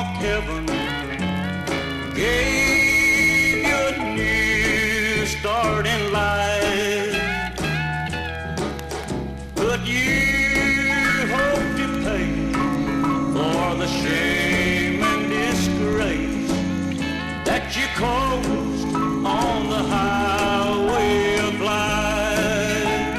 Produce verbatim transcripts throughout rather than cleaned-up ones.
heaven gave you a new start in life, but you hope to pay for the shame and disgrace that you caused on the highway of life.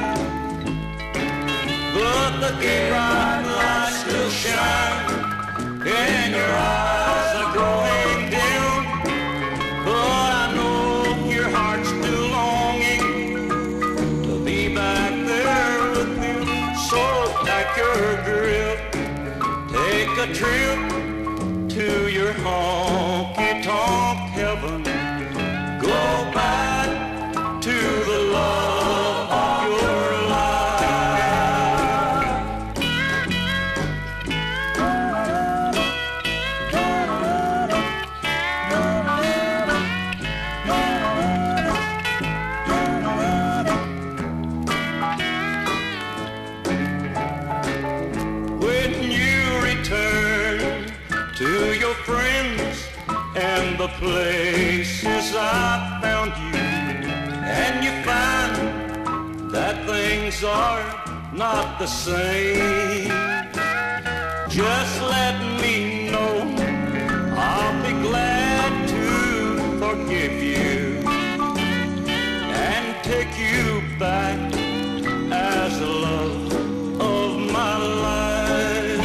But the bright light still shines and your eyes are growing dim, but I know your heart's still longing to be back there with him. So pack your grip, take a trip to your honky-tonk heaven. Go back to the love of your to your friends and the places I found you, and you find that things are not the same. Just let me know, I'll be glad to forgive you and take you back as the love of my life.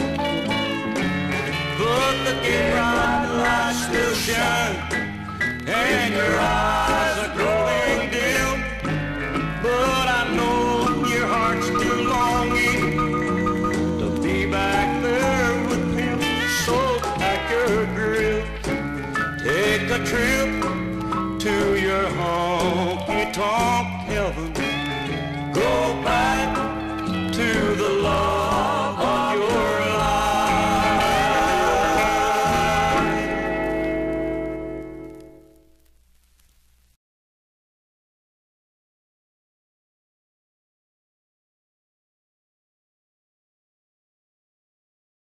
But the bright light still shine and your eyes are growing dim, but I know your heart's still longing to be back there with him. So pack your grip, take a trip to your honky-tonk heaven.